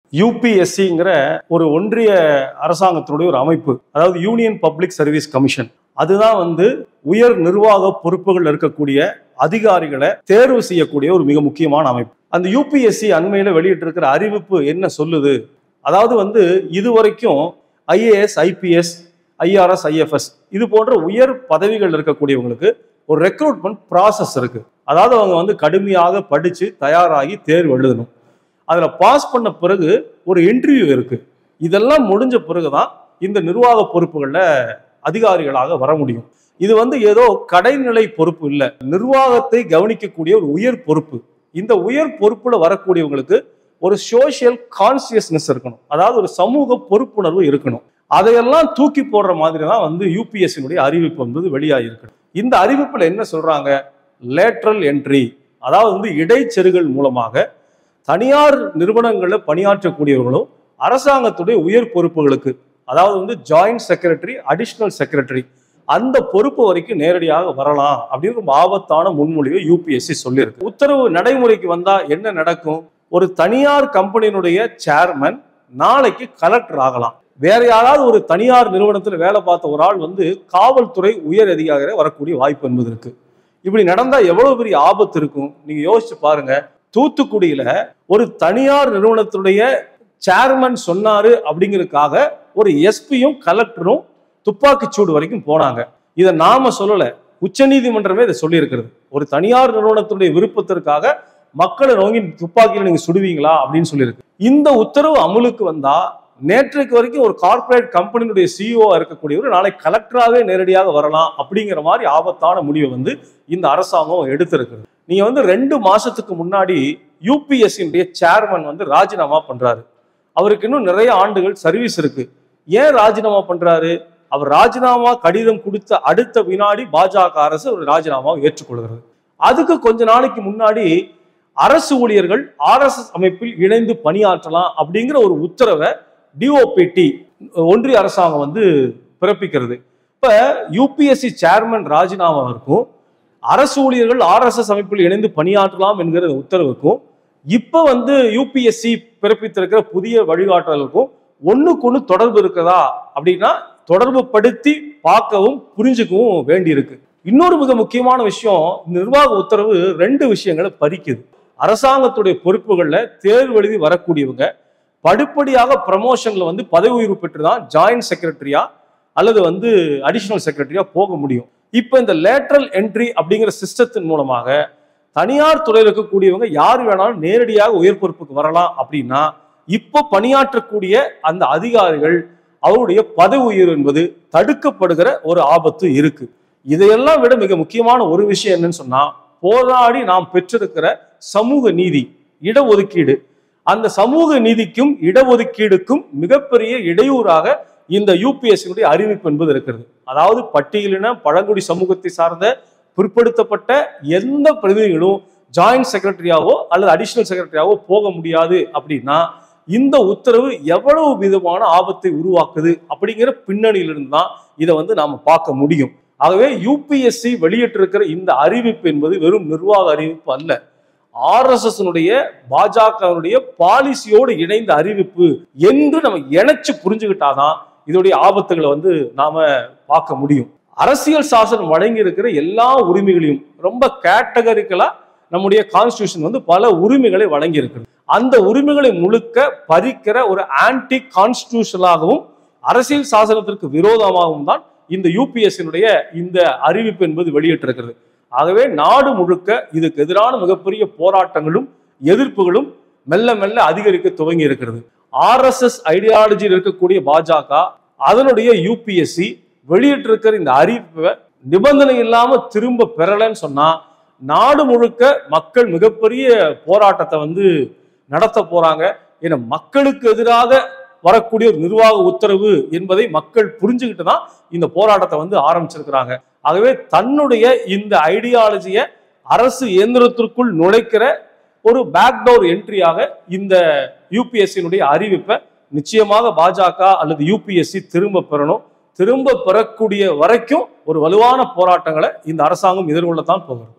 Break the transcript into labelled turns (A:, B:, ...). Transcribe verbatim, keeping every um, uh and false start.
A: யூபிஎஸ்சிங்கிற ஒரு ஒன்றிய அரசாங்கத்தினுடைய ஒரு அமைப்பு, அதாவது யூனியன் பப்ளிக் சர்வீஸ் கமிஷன். அதுதான் வந்து உயர் நிர்வாக பொறுப்புகள் இருக்கக்கூடிய அதிகாரிகளை தேர்வு செய்யக்கூடிய ஒரு மிக முக்கியமான அமைப்பு. அந்த யூபிஎஸ்சி அண்மையில வெளியிட்டிருக்கிற அறிவிப்பு என்ன சொல்லுது? அதாவது வந்து இதுவரைக்கும் ஐஏஎஸ், ஐபிஎஸ், ஐஆர்எஸ், ஐஎஃப்எஸ் இது போன்ற உயர் பதவிகள் இருக்கக்கூடியவங்களுக்கு ஒரு ரெக்ரூட்மெண்ட் ப்ராசஸ் இருக்கு. அதாவது அவங்க வந்து கடுமையாக படிச்சு தயாராகி தேர்வு எழுதணும். அதுல பாஸ் பண்ண பிறகு ஒரு இன்டர்வியூ இருக்கு. இதெல்லாம் முடிஞ்ச பிறகுதான் இந்த நிர்வாக பொறுப்புகள்ல அதிகாரிகளாக வர முடியும். இது வந்து ஏதோ கடைநிலை பொறுப்பு இல்லை, நிர்வாகத்தை கவனிக்கக்கூடிய ஒரு உயர் பொறுப்பு. இந்த உயர் பொறுப்புல வரக்கூடியவங்களுக்கு ஒரு சோசியல் கான்சியஸ்னஸ் இருக்கணும், அதாவது ஒரு சமூக பொறுப்புணர்வு இருக்கணும். அதையெல்லாம் தூக்கி போடுற மாதிரி தான் வந்து யூபிஎஸ்சியினுடைய அறிவிப்பு வந்து வெளியாகிருக்கு. இந்த அறிவிப்புல என்ன சொல்றாங்க? லேட்ரல் என்ட்ரி, அதாவது வந்து இடைச்செருகல் மூலமாக தனியார் நிறுவனங்களில் பணியாற்றக்கூடியவர்களும் அரசாங்கத்துடைய உயர் பொறுப்புகளுக்கு, அதாவது வந்து ஜாயிண்ட் செக்ரட்டரி, அடிஷனல் செக்ரட்டரி, அந்த பொறுப்பு வரைக்கும் நேரடியாக வரலாம் அப்படின்னு ஒரு ஆபத்தான முன்மொழிவை யூபிஎஸ்சி சொல்லியிருக்கு. உத்தரவு நடைமுறைக்கு வந்தா என்ன நடக்கும்? ஒரு தனியார் கம்பெனியினுடைய சேர்மன் நாளைக்கு கலெக்டர் ஆகலாம். வேற யாராவது ஒரு தனியார் நிறுவனத்தில் வேலை பார்த்த ஒரு ஆள் வந்து காவல்துறை உயர் அதிகாரியாக வரக்கூடிய வாய்ப்பு என்பது இருக்கு. இப்படி நடந்தா எவ்வளவு பெரிய ஆபத்து இருக்கும் நீங்க யோசிச்சு பாருங்க. தூத்துக்குடியில ஒரு தனியார் நிறுவனத்துடைய சேர்மன் சொன்னாரு அப்படிங்கிறதுக்காக ஒரு எஸ்பியும் கலெக்டரும் துப்பாக்கி சூடு வரைக்கும் போனாங்க. இதை நாம சொல்லல, உச்ச நீதிமன்றமே இதை சொல்லி இருக்கிறது. ஒரு தனியார் நிறுவனத்துடைய விருப்பத்திற்காக மக்களை நோங்கி துப்பாக்கியில நீங்க சுடுவீங்களா அப்படின்னு சொல்லியிருக்கு. இந்த உத்தரவு அமலுக்கு வந்தா நேற்றைக்கு வரைக்கும் ஒரு கார்பரேட் கம்பெனியுடைய சிஇஓ இருக்கக்கூடியவர் நாளை கலெக்டராகவே நேரடியாக வரலாம் அப்படிங்கிற மாதிரி ஆபத்தான முடிவை வந்து இந்த அரசாங்கம் எடுத்திருக்கிறது. நீங்க வந்து ரெண்டு மாசத்துக்கு முன்னாடி யூபிஎஸ்சியுடைய சேர்மன் வந்து ராஜினாமா பண்றாரு. அவருக்கு இன்னும் நிறைய ஆண்டுகள் சர்வீஸ் இருக்கு. ஏன் ராஜினாமா பண்றாரு? அவர் ராஜினாமா கடிதம் கொடுத்த அடுத்த வினாடி பாஜக அரசு ஒரு ராஜினாமாவை ஏற்றுக்கொள்கிறது. அதுக்கு கொஞ்ச நாளைக்கு முன்னாடி அரசு ஊழியர்கள் ஆர்எஸ்எஸ் அமைப்பில் இணைந்து பணியாற்றலாம் அப்படிங்கிற ஒரு உத்தரவை டிஓபிடி ஒன்றிய அரசாங்கம் வந்து பிறப்பிக்கிறது. இப்ப யூபிஎஸ்சி சேர்மன் ராஜினாமாவிற்கும் அரசு ஊழியர்கள் ஆர்எஸ்எஸ் அமைப்பில் இணைந்து பணியாற்றலாம் என்கிற உத்தரவுக்கும் இப்ப வந்து யூபிஎஸ்சி பிறப்பித்திருக்கிற புதிய வழிகாட்டலுக்கும் ஒண்ணுக்கு ஒண்ணு தொடர்பு இருக்குதா அப்படின்னா தொடர்பு படுத்தி பார்க்கவும் புரிஞ்சுக்கவும் வேண்டி இருக்கு. இன்னொரு மிக முக்கியமான விஷயம், நிர்வாக உத்தரவு ரெண்டு விஷயங்களை பறிக்குது. அரசாங்கத்துடைய பொறுப்புகள்ல தேர்வு எழுதி வரக்கூடியவங்க படிப்படியாக ப்ரமோஷன்ல வந்து பதவி உயர்வு பெற்றுதான் ஜாயிண்ட் செக்ரட்டரியா அல்லது வந்து அடிஷனல் செக்ரட்டரியா போக முடியும். இப்ப இந்த லேட்ரல் என்ட்ரி அப்படிங்கிற சிஸ்டத்தின் மூலமாக தனியார் துறையில் இருக்கக்கூடியவங்க யார் வேணாலும் நேரடியாக உயர் பொறுப்புக்கு வரலாம். அப்படின்னா இப்போ பணியாற்றக்கூடிய அந்த அதிகாரிகள் அவருடைய பதவி உயர்வு என்பது தடுக்கப்படுகிற ஒரு ஆபத்து இருக்கு. இதையெல்லாம் விட மிக முக்கியமான ஒரு விஷயம் என்னன்னு சொன்னா, போராடி நாம் பெற்றிருக்கிற சமூக நீதி, இடஒதுக்கீடு, அந்த சமூக நீதிக்கும் இடஒதுக்கீடுக்கும் மிகப்பெரிய இடையூறாக இந்த யூபிஎஸ்சியுடைய அறிவிப்பு என்பது இருக்கிறது. அதாவது பட்டியலின பழங்குடி சமூகத்தை சார்ந்த பிற்படுத்தப்பட்ட எந்த பிரதிநிதிகளும் ஜாயிண்ட் செக்ரட்டரியாவோ அல்லது அடிஷனல் செக்ரட்டரியாவோ போக முடியாது அப்படின்னா இந்த உத்தரவு எவ்வளவு விதமான ஆபத்தை உருவாக்குது அப்படிங்கிற பின்னணியிலிருந்து தான் இதை வந்து நாம பார்க்க முடியும். ஆகவே யூபிஎஸ்சி வெளியிட்டிருக்கிற இந்த அறிவிப்பு என்பது வெறும் நிர்வாக அறிவிப்பு அல்ல, ஆர்எஸ்எஸ் பாஜகவுடைய பாலிசியோடு இணைந்த அறிவிப்பு என்று நம்ம இணைச்சு புரிஞ்சுக்கிட்டாதான் இதோடைய ஆபத்துகளை வந்து நாம பார்க்க முடியும். அரசியல் சாசனம் வழங்கி இருக்கிற எல்லா உரிமைகளையும் ரொம்ப கேட்டகரிக்கலா நம்முடைய கான்ஸ்டிடியூஷன் வந்து பல உரிமைகளை வழங்கி இருக்கிறது. அந்த உரிமைகளை முழுக்க பறிக்கிற ஒரு ஆன்டி கான்ஸ்டிடியூஷனாகவும் அரசியல் சாசனத்திற்கு விரோதமாகவும் தான் இந்த யூபிஎஸ்சியினுடைய இந்த அறிவிப்பு என்பது வெளியிட்டிருக்கிறது. ஆகவே நாடு முழுக்க இதுக்கு எதிரான மிகப்பெரிய போராட்டங்களும் எதிர்ப்புகளும் மெல்ல மெல்ல அதிகரிக்க துவங்கி இருக்கிறது. ஆர்எஸ்எஸ் ஐடியாலஜியில் இருக்கக்கூடிய பாஜக அதனுடைய யூபிஎஸ்சி வெளியிட்டிருக்கிற இந்த அறிவிப்பை நிபந்தனை இல்லாம திரும்ப பெறலன்னு சொன்னா நாடு முழுக்க மக்கள் மிகப்பெரிய போராட்டத்தை வந்து நடத்த போறாங்க. ஏன்னா மக்களுக்கு எதிராக வரக்கூடிய ஒரு நிர்வாக உத்தரவு என்பதை மக்கள் புரிஞ்சுக்கிட்டு தான் இந்த போராட்டத்தை வந்து ஆரம்பிச்சிருக்கிறாங்க. ஆகவே தன்னுடைய இந்த ஐடியாலஜியை அரசு இயந்திரத்திற்குள் நுழைக்கிற ஒரு பேக்டோர் என்ட்ரியாக இந்த யூபிஎஸ்சியினுடைய அறிவிப்பை நிச்சயமாக பாஜக அல்லது யூபிஎஸ்சி திரும்ப பெறணும். திரும்ப பெறக்கூடிய வரைக்கும் ஒரு வலுவான போராட்டங்களை இந்த அரசாங்கம் எதிர்கொள்ளத்தான் போகிறது.